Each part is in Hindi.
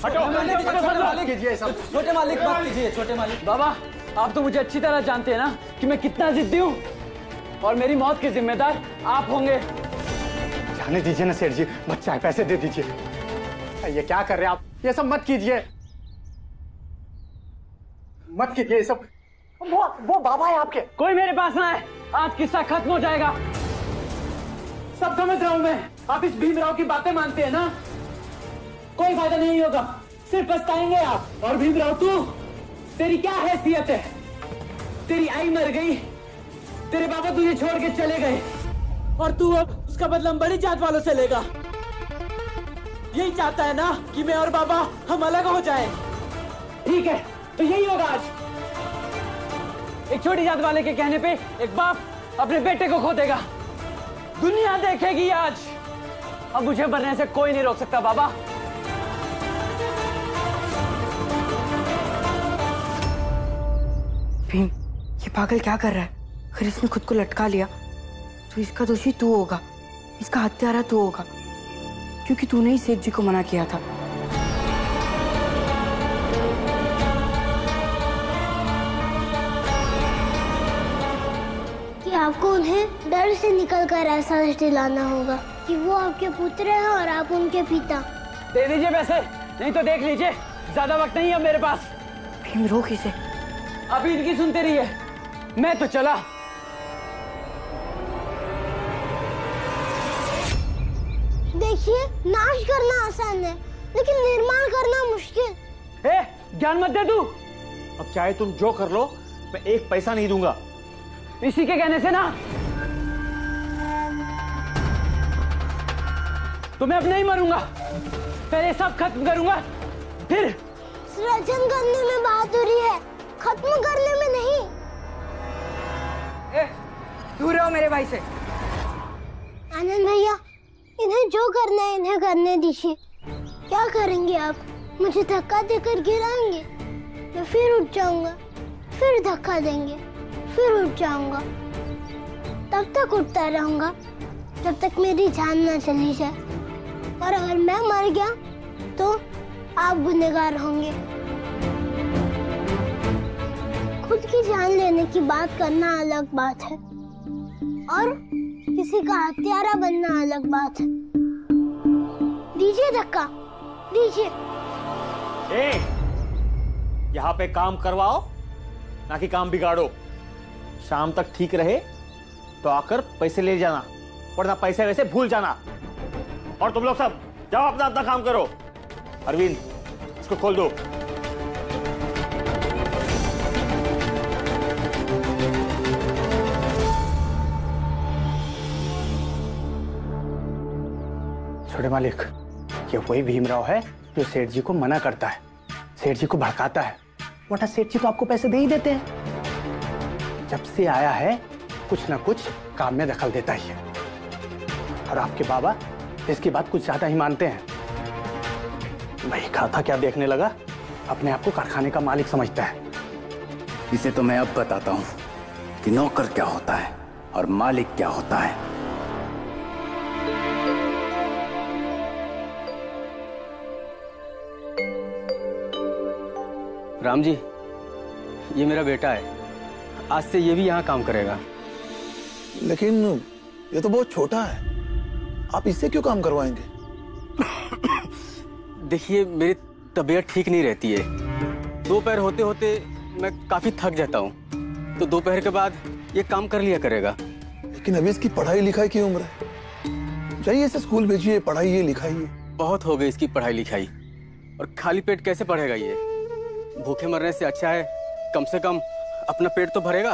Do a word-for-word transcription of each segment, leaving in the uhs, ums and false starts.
हटो कीजिए सब। छोटे मालिक बात कीजिए। छोटे मालिक बाबा, आप तो मुझे अच्छी तरह जानते हैं ना कि मैं कितना जिद्दी हूँ और मेरी मौत के जिम्मेदार आप होंगे। जाने दीजिए ना सेठ जी, बच्चा है, पैसे दे दीजिए। ये क्या कर रहे हैं आप? ये सब मत कीजिए, मत कीजिए ये सब। वो वो बाबा है आपके। कोई मेरे पास ना है, आज किस्सा खत्म हो जाएगा। सब समझ रहा हूं मैं, आप इस भीमराव की बातें मानते हैं ना। कोई फायदा नहीं होगा, सिर्फ पछताएंगे आप। और भीमराव तू, तेरी क्या हैसियत है? तेरी आई मर गई, तेरे बाबा तुझे छोड़ के चले गए और तू अब उसका बदला बड़ी जात वालों से लेगा। यही चाहता है ना कि मैं और बाबा हम अलग हो जाएं। ठीक है, तो यही होगा आज। एक छोटी जात वाले के कहने पे एक बाप अपने बेटे को खो देगा। दुनिया देखेगी आज। अब मुझे मरने से कोई नहीं रोक सकता बाबा। भीम, ये पागल क्या कर रहा है? अगर इसने खुद को लटका लिया तो इसका दोषी तू होगा, इसका हत्यारा तू होगा, क्योंकि तूने ही सेठ जी को मना किया था। कि आपको उन्हें डर से निकलकर ऐसा दिलाना होगा कि वो आपके पुत्र हैं और आप उनके पिता। दे दीजिए पैसे, नहीं तो देख लीजिए, ज्यादा वक्त नहीं है मेरे पास। भीम, रोक इसे। अभी इनकी सुनते रहिए, मैं तो चला। देखिए, नाश करना आसान है लेकिन निर्माण करना मुश्किल। ए, ज्ञान मत दे तू। अब चाहे तुम जो कर लो, मैं एक पैसा नहीं दूंगा। इसी के कहने से ना तो मैं अब नहीं मरूंगा, पहले सब खत्म करूंगा, फिर सृजन करने में बहादुरी है, खत्म करने में नहीं। ए, दूर रहो मेरे भाई से। आनंद भैया, इन्हें जो करना है इन्हें करने दीजिए। क्या करेंगे आप? मुझे धक्का देकर गिराएंगे, मैं फिर उठ जाऊंगा, फिर धक्का देंगे, फिर उठ जाऊंगा। तब तक उठता रहूंगा जब तक मेरी जान ना चली जाए। और अगर मैं मर गया तो आप गुनहगार होंगे। खुद की जान लेने की बात करना अलग बात है और किसी का हत्यारा बनना अलग बात है। दीजिए धक्का, दीजिए। ए, यहाँ पे काम करवाओ, ना कि काम बिगाड़ो। शाम तक ठीक रहे तो आकर पैसे ले जाना, वरना पैसे वैसे भूल जाना। और तुम लोग सब जाओ अपना अपना काम करो। अरविंद, इसको खोल दो। छोटे मालिक, ये वही भीमराव है जो सेठ जी को मना करता है, सेठ जी को भड़काता है, वरना सेठ जी तो आपको पैसे दे ही देते हैं। जब से आया है कुछ ना कुछ काम में दखल देता ही है। और आपके बाबा इसकी बात कुछ ज्यादा ही मानते हैं। वही कहा था क्या देखने लगा, अपने आप को कारखाने का मालिक समझता है। इसे तो मैं अब बताता हूं कि नौकर क्या होता है और मालिक क्या होता है। राम जी, ये मेरा बेटा है, आज से ये भी यहाँ काम करेगा। लेकिन ये तो बहुत छोटा है, आप इससे क्यों काम करवाएंगे? देखिए, मेरी तबीयत ठीक नहीं रहती है। दोपहर होते होते मैं काफी थक जाता हूँ, तो दोपहर के बाद ये काम कर लिया करेगा। लेकिन अभी इसकी पढ़ाई लिखाई की उम्र है, जाइए इसे स्कूल भेजिए, पढ़ाइए लिखाइए। बहुत हो गई इसकी पढ़ाई लिखाई, और खाली पेट कैसे पढ़ेगा ये? भूखे मरने से अच्छा है कम से कम अपना पेट तो भरेगा।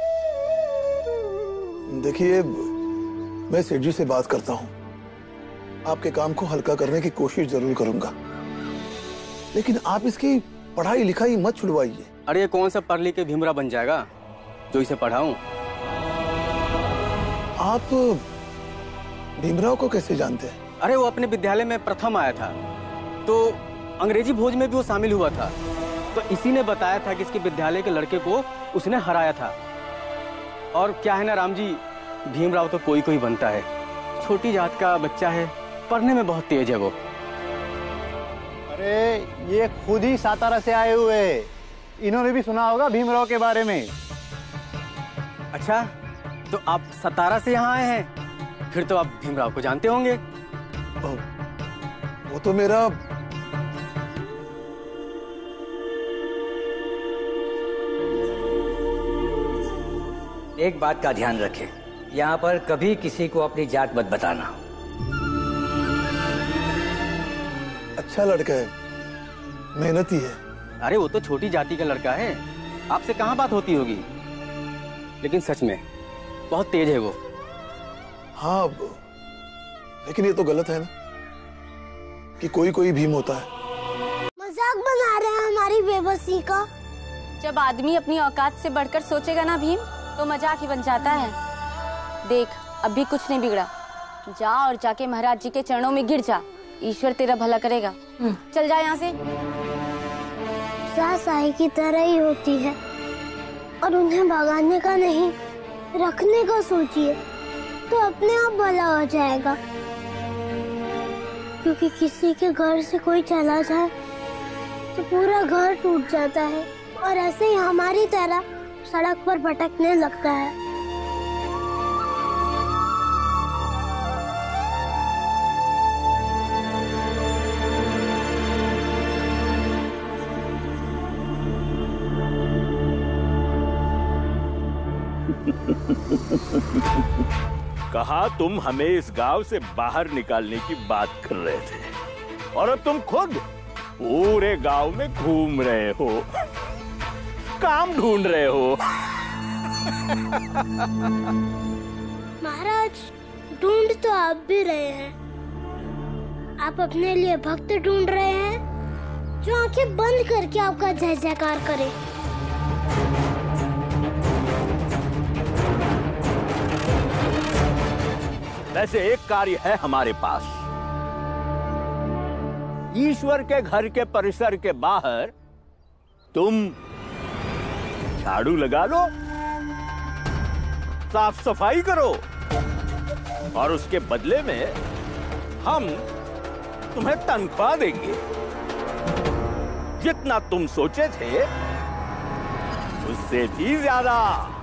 देखिए, मैं सेठ जी से बात करता हूँ, आपके काम को हल्का करने की कोशिश जरूर करूंगा, लेकिन आप इसकी पढ़ाई लिखाई मत छुड़वाइए। अरे ये कौन सा पढ़ लिख के भीमराव बन जाएगा जो इसे पढ़ाऊं? आप भीमराव को कैसे जानते हैं? अरे वो अपने विद्यालय में प्रथम आया था, तो अंग्रेजी भोज में भी वो शामिल हुआ था, तो इसी ने बताया था कि इसके विद्यालय के लड़के को उसने हराया था। और क्या है ना राम जी, भीमराव तो कोई कोई बनता है, छोटी जात का बच्चा है, पढ़ने में बहुत तेज है वो। अरे ये खुद ही सातारा से आए हुए, इन्होंने भी सुना होगा भीमराव के बारे में। अच्छा, तो आप सतारा से यहाँ आए हैं, फिर तो आप भीमराव को जानते होंगे। वो तो मेरा एक बात का ध्यान रखें, यहाँ पर कभी किसी को अपनी जात मत बताना। अच्छा लड़का है, मेहनती है। अरे वो तो छोटी जाति का लड़का है, आपसे कहाँ बात होती होगी, लेकिन सच में बहुत तेज है वो। हाँ, लेकिन ये तो गलत है ना कि कोई कोई भीम होता है। मजाक बना रहे हैं हमारी बेबसी का। जब आदमी अपनी औकात से बढ़कर सोचेगा ना भीम, तो मजाक ही बन जाता है। देख, अभी कुछ नहीं बिगड़ा, जा और जाके महाराज जी के चरणों में गिर जा, ईश्वर तेरा भला करेगा। चल जा यहाँ से। सास आई की तरह ही होती है, और उन्हें भगाने का नहीं, रखने का सोचिए तो अपने आप भला हो जाएगा। क्योंकि किसी के घर से कोई चला जाए तो पूरा घर टूट जाता है, और ऐसे ही हमारी तरह सड़क पर भटकने लगता है। कहा तुम हमें इस गांव से बाहर निकालने की बात कर रहे थे, और अब तुम खुद पूरे गांव में घूम रहे हो, काम ढूंढ रहे हो। महाराज, ढूंढ तो आप भी रहे हैं। आप अपने लिए भक्त ढूंढ रहे हैं जो आंखें बंद करके आपका जय जयकार करे। वैसे एक कार्य है हमारे पास। ईश्वर के घर के परिसर के बाहर तुम झाड़ू लगा लो, साफ सफाई करो, और उसके बदले में हम तुम्हें तनख्वाह देंगे। जितना तुम सोचे थे उससे भी ज्यादा।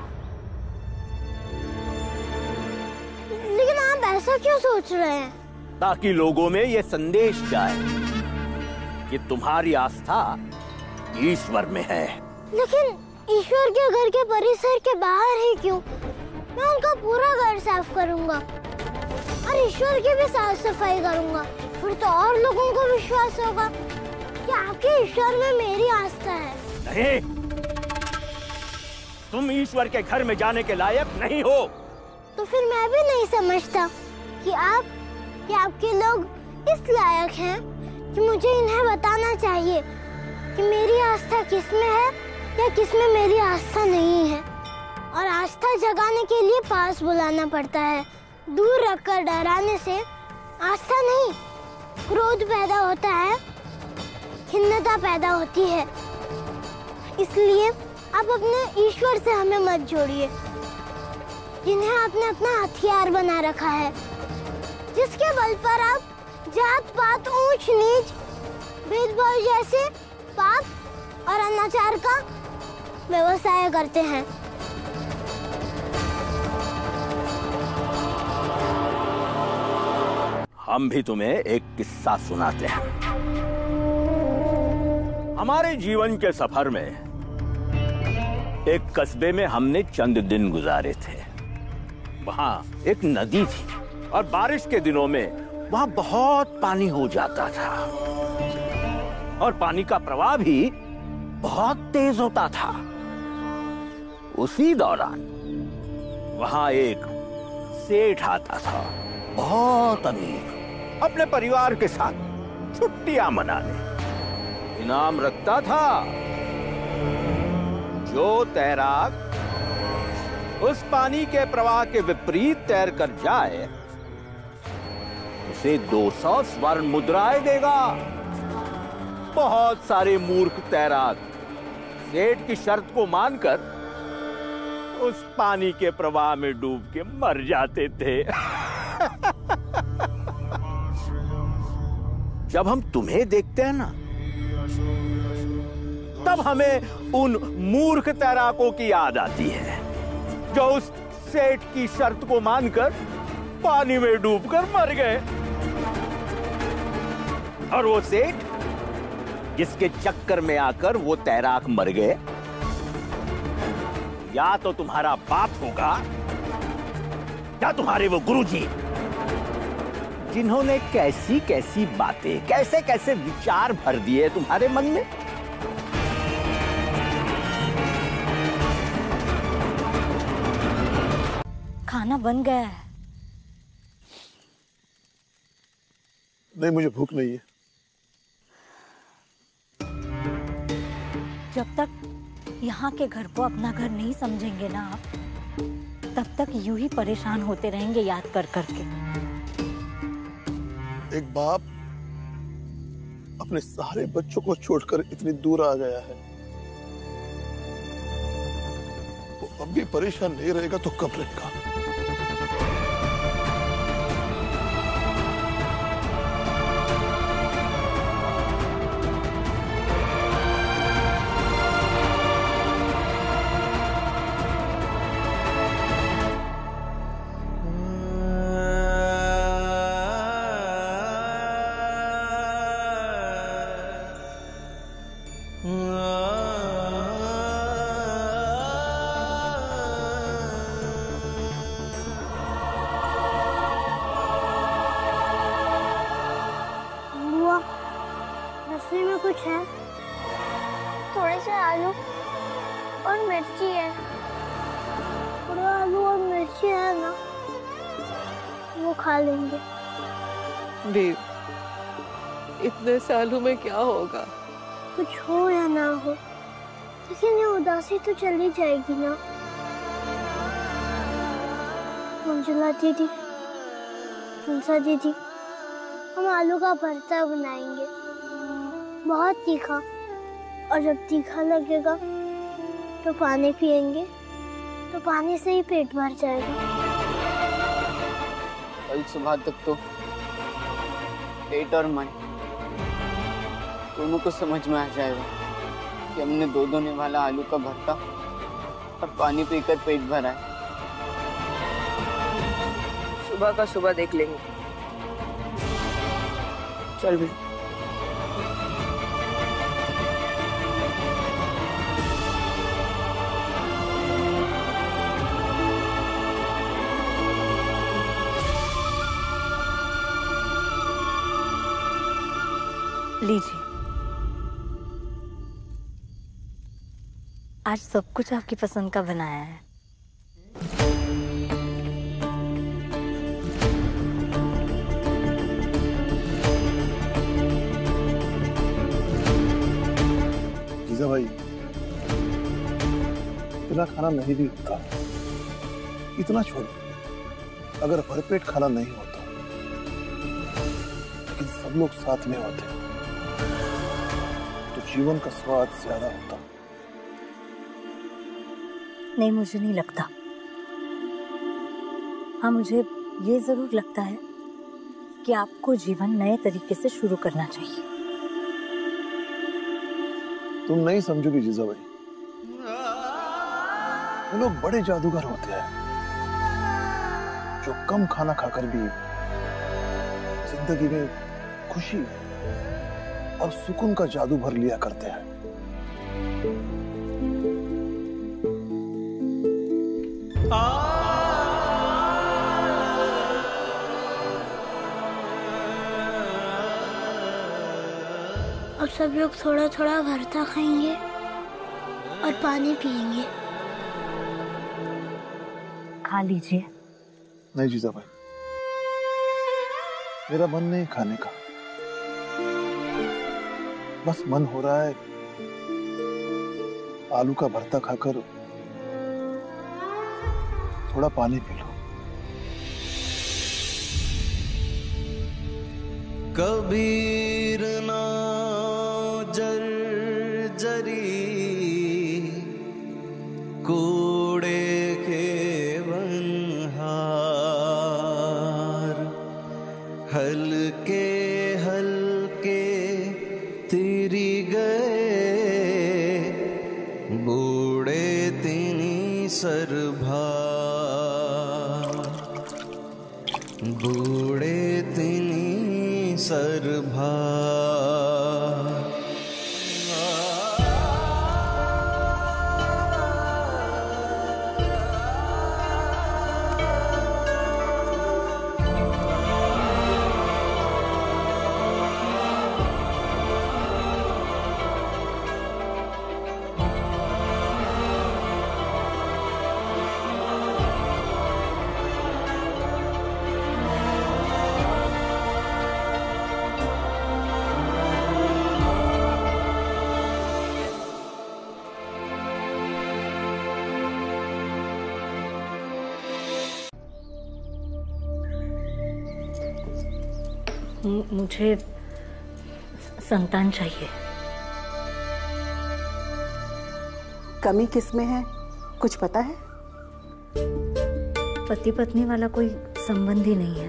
लेकिन आप ऐसा क्यों सोच रहे हैं? ताकि लोगों में यह संदेश जाए कि तुम्हारी आस्था ईश्वर में है। लेकिन ईश्वर के घर के परिसर के बाहर ही क्यों? मैं उनका पूरा घर साफ करूंगा और ईश्वर की भी साफ सफाई करूंगा, फिर तो और लोगों को विश्वास होगा कि आपके ईश्वर में मेरी आस्था है। नहीं, तुम ईश्वर के घर में जाने के लायक नहीं हो। तो फिर मैं भी नहीं समझता कि आप कि आपके लोग इस लायक हैं कि मुझे इन्हें बताना चाहिए कि मेरी आस्था किसमें है या किसमें मेरी आस्था नहीं है। और आस्था जगाने के लिए पास बुलाना पड़ता है। दूर रखकर डराने से आस्था नहीं, क्रोध पैदा होता है, खिन्नता पैदा होती है। इसलिए आप अपने ईश्वर से हमें मत जोड़िए, जिन्हें आपने अपना हथियार बना रखा है, जिसके बल पर आप जात पात, ऊंच नीच, भेदभाव जैसे पाप और अनाचार का व्यवसाय करते हैं। हम भी तुम्हें एक किस्सा सुनाते हैं। हमारे जीवन के सफर में एक कस्बे में हमने चंद दिन गुजारे थे। वहाँ एक नदी थी और बारिश के दिनों में वहाँ बहुत पानी हो जाता था और पानी का प्रवाह भी बहुत तेज होता था। उसी दौरान वहाँ एक सेठ आता था, बहुत अमीर, अपने परिवार के साथ छुट्टियां मनाने। इनाम रखता था जो तैराक उस पानी के प्रवाह के विपरीत तैर कर जाए उसे दो सौ स्वर्ण मुद्राएं देगा। बहुत सारे मूर्ख तैराक सेठ की शर्त को मानकर उस पानी के प्रवाह में डूब के मर जाते थे। जब हम तुम्हें देखते हैं ना, तब हमें उन मूर्ख तैराकों की याद आती है जो उस सेठ की शर्त को मानकर पानी में डूबकर मर गए। और वो सेठ जिसके चक्कर में आकर वो तैराक मर गए, या तो तुम्हारा बाप होगा या तुम्हारे वो गुरुजी, जिन्होंने कैसी कैसी बातें, कैसे कैसे विचार भर दिए तुम्हारे मन में। खाना बन गया है। नहीं, मुझे भूख नहीं है। जब तक यहाँ के घर को अपना घर नहीं समझेंगे ना आप, तब तक यूं ही परेशान होते रहेंगे याद कर करके। एक बाप अपने सारे बच्चों को छोड़कर इतनी दूर आ गया है, वो अब भी परेशान नहीं रहेगा तो कब रहेगा? रसोई में कुछ है? थोड़े से आलू और मिर्ची है। थोड़ा आलू और मिर्ची है ना, वो खा लेंगे। भीम, इतने से आलू में क्या होगा? कुछ हो या ना हो, लेकिन ये उदासी तो चली जाएगी ना। मंजुला दीदी, तुलसा दीदी, हम आलू का भरता बनाएंगे, बहुत तीखा, और जब तीखा लगेगा तो पानी पिएंगे, तो पानी से ही पेट भर जाएगा। कल सुबह तक तो पेट और मन दोनों को समझ में आ जाएगा कि हमने दो दोने वाला आलू का भरता और पानी पीकर पेट भरा है। सुबह का सुबह देख लेंगे। चल भी। लीजिए, आज सब कुछ आपकी पसंद का बनाया है। जीजा भाई, इतना खाना नहीं भी होता, इतना छोड़ो, अगर भरपेट खाना नहीं होता, लेकिन सब लोग साथ में होते तो जीवन का स्वाद ज्यादा होता। नहीं, मुझे नहीं लगता। हाँ, मुझे ये जरूर लगता है कि आपको जीवन नए तरीके से शुरू करना चाहिए। तुम नहीं समझोगी जीजा भाई, वो लोग बड़े जादूगर होते हैं जो कम खाना खाकर भी जिंदगी में खुशी और सुकून का जादू भर लिया करते हैं। अब सब लोग थोड़ा थोड़ा भरता खाएंगे और पानी पिएंगे। खा लीजिए। नहीं जीजा भाई, मेरा मन नहीं खाने का, बस मन हो रहा है आलू का भरता खाकर थोड़ा पानी पी लो। कबीर ना जर्जरी कूड़े के बनहार, हल्के हल्के तेरी बूढ़े तिनी सरभा मुझे संतान चाहिए। कमी किस में है, कुछ पता है? पति पत्नी वाला कोई संबंध ही नहीं है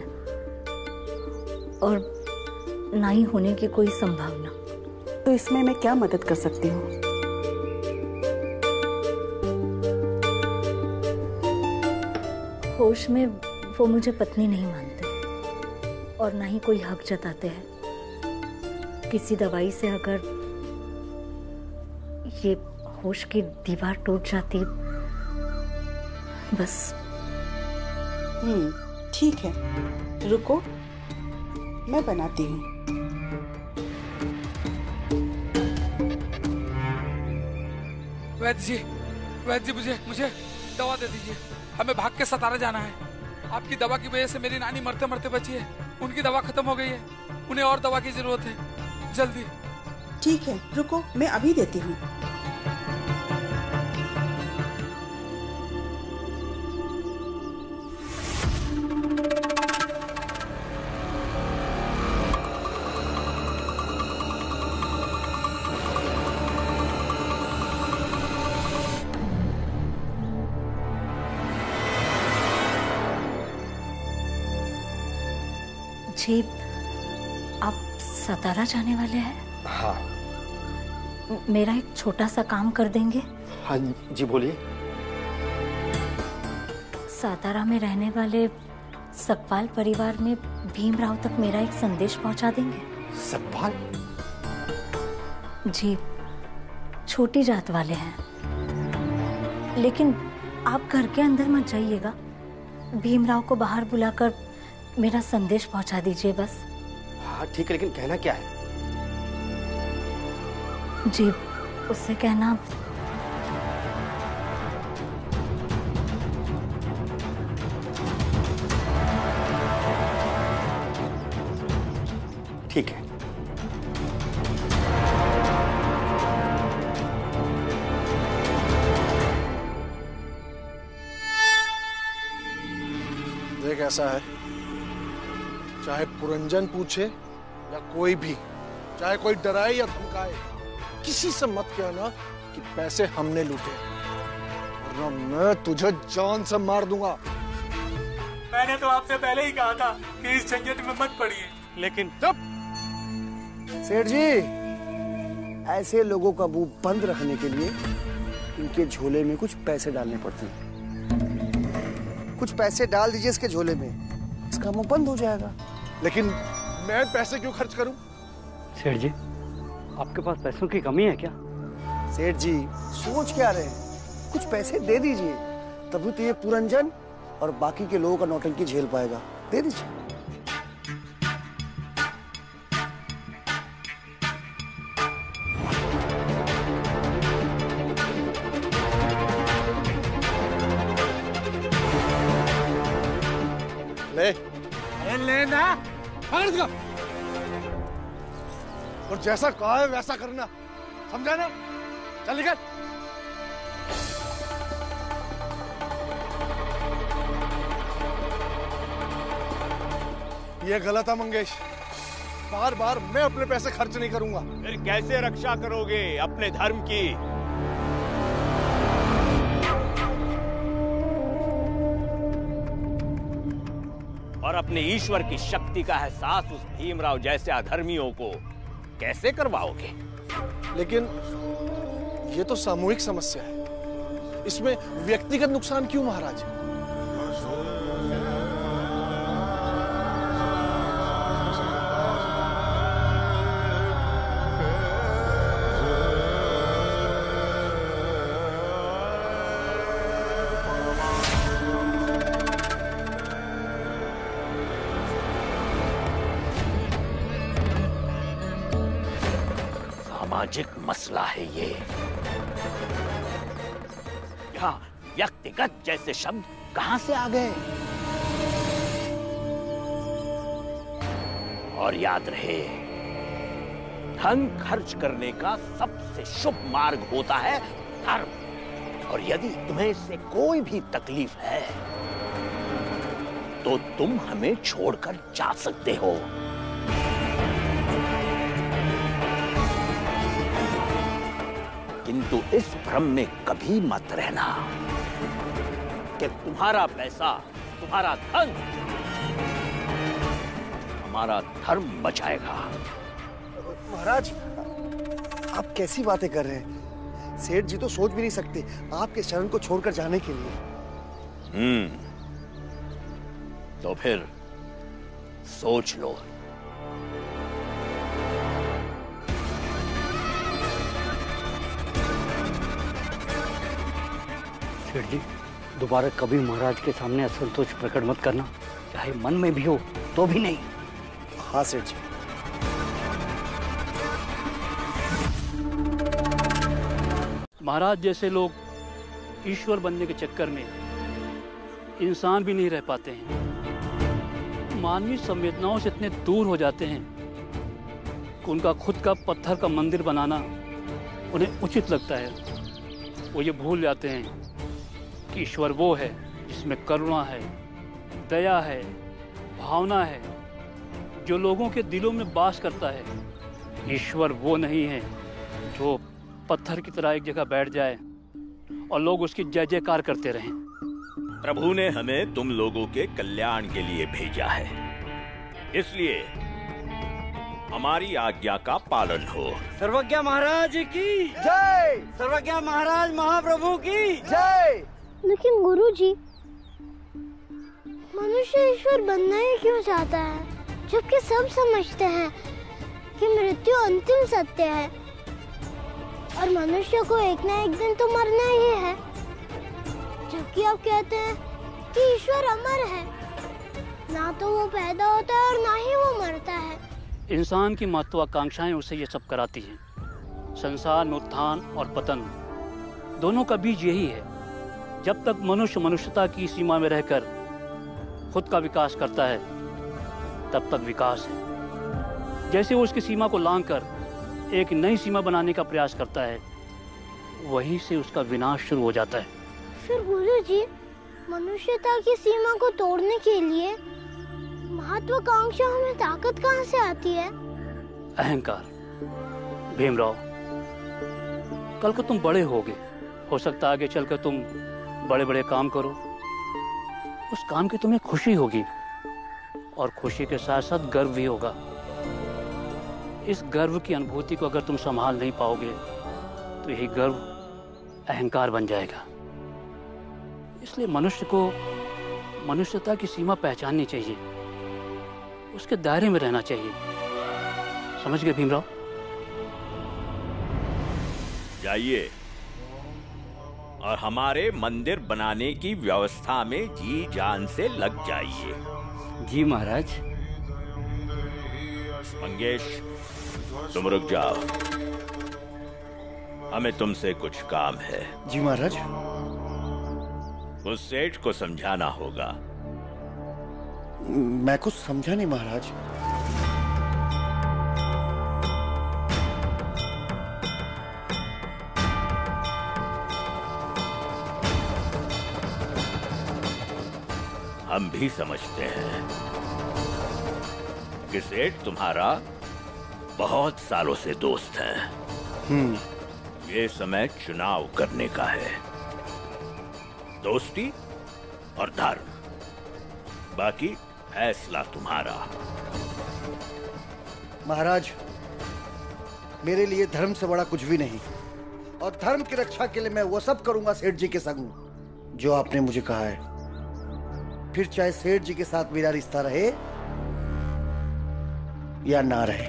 और ना ही होने की कोई संभावना। तो इसमें मैं क्या मदद कर सकती हूँ? होश में वो मुझे पत्नी नहीं मानते और ना ही कोई हक जताते हैं। किसी दवाई से अगर ये होश की दीवार टूट जाती बस। हम्म, ठीक है, रुको, मैं बनाती हूँ। वैद्य जी, वैद्य जी मुझे मुझे दवा दे दीजिए। हमें भाग के सतारा जाना है। आपकी दवा की वजह से मेरी नानी मरते मरते बची है। उनकी दवा खत्म हो गई है, उन्हें और दवा की जरूरत है, जल्दी। ठीक है, रुको, मैं अभी देती हूँ। जी, आप सतारा जाने वाले हैं? हाँ। मेरा एक छोटा सा काम कर देंगे? हाँ जी, बोलिए। सातारा में रहने वाले सकपाल परिवार में भीमराव तक मेरा एक संदेश पहुंचा देंगे? सकपाल? जी, छोटी जात वाले हैं, लेकिन आप घर के अंदर मत जाइएगा। भीमराव को बाहर बुलाकर मेरा संदेश पहुंचा दीजिए बस। हाँ ठीक है, लेकिन कहना क्या है? जी, उससे कहना ठीक है। देख, ऐसा है, चाहे पुरंजन पूछे या कोई भी, चाहे कोई डराए या धमकाए, किसी से मत कहना कि पैसे हमने लूटे, वरना मैं तुझे जान से मार दूंगा। मैंने तो आपसे पहले ही कहा था कि इस झंझट में मत पड़िए, लेकिन तब सेठ जी, ऐसे लोगों का मुंह बंद रखने के लिए इनके झोले में कुछ पैसे डालने पड़ते हैं। कुछ पैसे डाल दीजिए इसके झोले में, इसका मुंह बंद हो जाएगा। लेकिन मैं पैसे क्यों खर्च करूं? सेठ जी, आपके पास पैसों की कमी है क्या? सेठ जी, सोच क्या रहे हैं? कुछ पैसे दे दीजिए, तभी तो ये पुरंजन और बाकी के लोगों का नौटंकी झेल पाएगा। दे दीजिए। ले लेना और जैसा कहा है वैसा करना, समझा ना? चल निकल। ये गलत है मंगेश, बार बार मैं अपने पैसे खर्च नहीं करूंगा। फिर कैसे रक्षा करोगे अपने धर्म की? और अपने ईश्वर की शक्ति का एहसास उस भीमराव जैसे अधर्मियों को कैसे करवाओगे? लेकिन ये तो सामूहिक समस्या है, इसमें व्यक्तिगत नुकसान क्यों महाराज? सामाजिक मसला है ये। यहाँ व्यक्तिगत जैसे शब्द कहां से आ गए? और याद रहे, धन खर्च करने का सबसे शुभ मार्ग होता है धर्म। और यदि तुम्हें इससे कोई भी तकलीफ है तो तुम हमें छोड़कर जा सकते हो। किंतु इस भ्रम में कभी मत रहना कि तुम्हारा पैसा, तुम्हारा धन हमारा धर्म बचाएगा। महाराज, आप कैसी बातें कर रहे हैं? सेठ जी तो सोच भी नहीं सकते आपके शरण को छोड़कर जाने के लिए। हम्म, तो फिर सोच लो। सेठ जी, दोबारा कभी महाराज के सामने असंतोष प्रकट मत करना, चाहे मन में भी हो तो भी नहीं। हाँ सेठ जी। महाराज जैसे लोग ईश्वर बनने के चक्कर में इंसान भी नहीं रह पाते हैं। मानवीय संवेदनाओं से इतने दूर हो जाते हैं कि उनका खुद का पत्थर का मंदिर बनाना उन्हें उचित लगता है। वो ये भूल जाते हैं कि ईश्वर वो है जिसमें करुणा है, दया है, भावना है, जो लोगों के दिलों में वास करता है। ईश्वर वो नहीं है जो पत्थर की तरह एक जगह बैठ जाए और लोग उसकी जय जयकार करते रहें। प्रभु ने हमें तुम लोगों के कल्याण के लिए भेजा है, इसलिए हमारी आज्ञा का पालन हो। सर्वज्ञ महाराज की जय। सर्वज्ञ महाराज महाप्रभु की जय। लेकिन गुरुजी, मनुष्य ईश्वर बनना ही क्यों चाहता है, जबकि सब समझते हैं कि मृत्यु अंतिम सत्य है और मनुष्य को एक ना एक दिन तो मरना ही है, जबकि आप कहते हैं कि ईश्वर अमर है। ना तो वो पैदा होता है और ना ही वो मरता है। इंसान की महत्वाकांक्षाएं उसे ये सब कराती हैं। संसार में उत्थान और पतन दोनों का बीज यही है। जब तक मनुष्य मनुष्यता की सीमा में रहकर खुद का विकास करता है तब तक विकास है। जैसे वो उसकी सीमा को लांघकर एक नई सीमा बनाने का प्रयास करता है, वहीं से उसका विनाश शुरू हो जाता है। फिर गुरुजी, मनुष्यता की सीमा को तोड़ने के लिए महत्वाकांक्षा में ताकत कहाँ से आती है? अहंकार। भीमराव, कल को तुम बड़े होगे, हो सकता है आगे चलकर तुम बड़े बड़े काम करो। उस काम की तुम्हें खुशी होगी और खुशी के साथ साथ गर्व भी होगा। इस गर्व की अनुभूति को अगर तुम संभाल नहीं पाओगे तो यही गर्व अहंकार बन जाएगा। इसलिए मनुष्य को मनुष्यता की सीमा पहचाननी चाहिए, उसके दायरे में रहना चाहिए। समझ गए भीमराव? जाइए और हमारे मंदिर बनाने की व्यवस्था में जी जान से लग जाइए। जी महाराज। मंगेश, तुम रुक जाओ, हमें तुमसे कुछ काम है। जी महाराज। उस सेठ को समझाना होगा। मैं कुछ समझा नहीं महाराज। हम भी समझते हैं कि सेठ तुम्हारा बहुत सालों से दोस्त है। हम्म। ये समय चुनाव करने का है, दोस्ती और धर्म। बाकी फैसला तुम्हारा। महाराज, मेरे लिए धर्म से बड़ा कुछ भी नहीं, और धर्म की रक्षा के लिए मैं वो सब करूंगा सेठ जी के संग जो आपने मुझे कहा है। फिर चाहे सेठ जी के साथ मेरा रिश्ता रहे या ना रहे।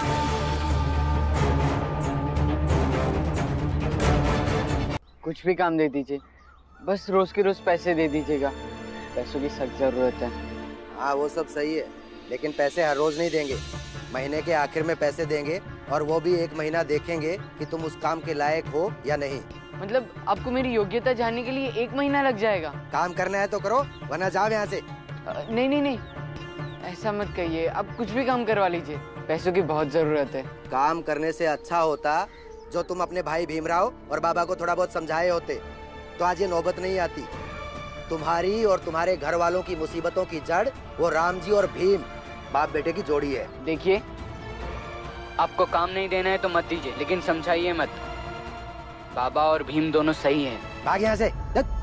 कुछ भी काम दे दीजिए, बस रोज के रोज पैसे दे दीजिएगा। पैसों की सख्त जरूरत है। हाँ वो सब सही है, लेकिन पैसे हर रोज नहीं देंगे, महीने के आखिर में पैसे देंगे और वो भी एक महीना देखेंगे कि तुम उस काम के लायक हो या नहीं। मतलब आपको मेरी योग्यता जानने के लिए एक महीना लग जाएगा? काम करना है तो करो, वरना जाओ यहाँ से। नहीं नहीं नहीं, ऐसा मत कहिए, आप कुछ भी काम करवा लीजिए, पैसों की बहुत जरूरत है। काम करने से अच्छा होता जो तुम अपने भाई भीमराव और बाबा को थोड़ा बहुत समझाए होते, तो आज ये नौबत नहीं आती। तुम्हारी और तुम्हारे घर वालों की मुसीबतों की जड़ वो राम जी और भीम, बाप बेटे की जोड़ी है। देखिए, आपको काम नहीं देना है तो मत दीजिए, लेकिन समझाइए मत। बाबा और भीम दोनों सही हैं। भाग यहाँ से।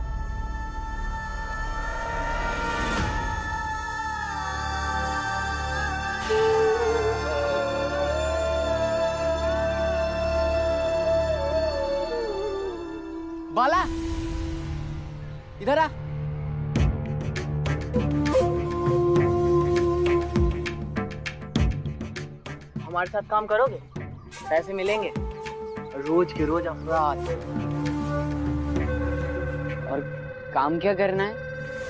बाला, इधर आ। हमारे साथ काम करोगे? पैसे मिलेंगे रोज के रोज अफराद। और काम क्या करना है?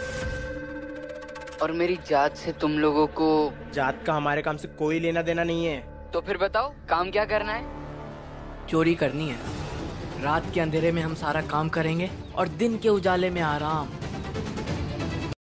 और मेरी जात से तुम लोगों को? जात का हमारे काम से कोई लेना देना नहीं है। तो फिर बताओ, काम क्या करना है? चोरी करनी है। रात के अंधेरे में हम सारा काम करेंगे और दिन के उजाले में आराम।